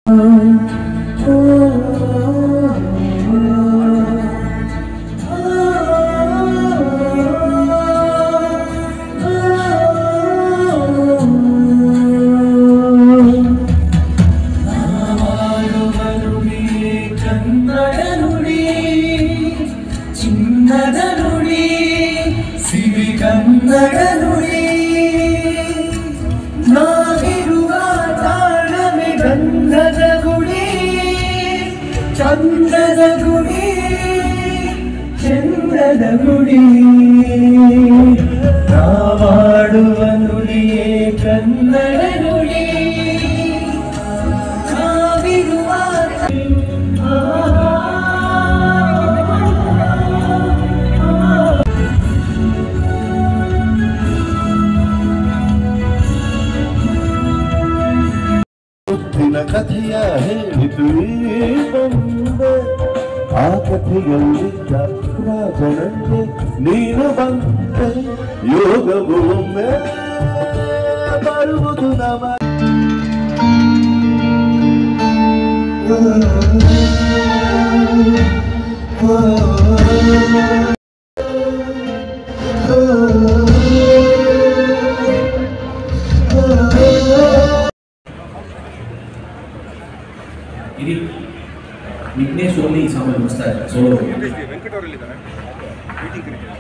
ಕನ್ನಡ ನುಡಿ ನಾವಿರುವ ತಾಳಮೆ ಗಂಧದ ಗುಡಿ ಚಂದದ ಗುಡಿ ಚಂದದ ಗುಡಿ ನಾವಾಡುವ ನುಡಿಯೇ ಕನ್ನಡ ನುಡಿ ನಾವಿರುವ ಕಥೆಯ ಹೇಳಿತು ಬಂದೆ ಆ ಕಥೆಯಲ್ಲಿದ್ದ ರಾಜನಂತೆ ನೀನು ಬಂದೆ ಯೋಗವು ಒಮ್ಮೆ ಬರುವುದು ನಮ ఇది విఘ్నేష్ ఓన్లీ ఈ సాంగ్ వస్తారు సోలో